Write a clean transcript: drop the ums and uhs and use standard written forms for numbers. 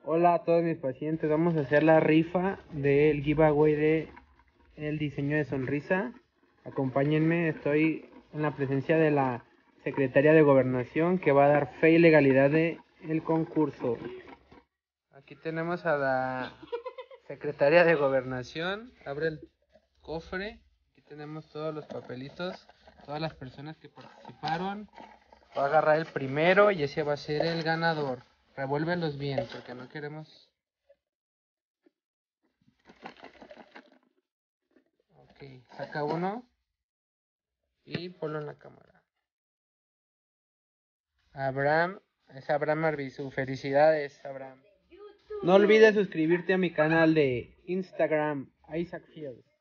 Hola a todos mis pacientes, vamos a hacer la rifa del giveaway de el diseño de sonrisa. Acompáñenme, estoy en la presencia de la secretaria de Gobernación que va a dar fe y legalidad de el concurso. Aquí tenemos a la secretaria de Gobernación, abre el cofre, aquí tenemos todos los papelitos, todas las personas que participaron. Va a agarrar el primero y ese va a ser el ganador. Revuélvelos bien porque no queremos. Ok, saca uno y ponlo en la cámara. Abraham, es Abraham Arbizu. Felicidades, Abraham. No olvides suscribirte a mi canal de Instagram, Isaac Fields.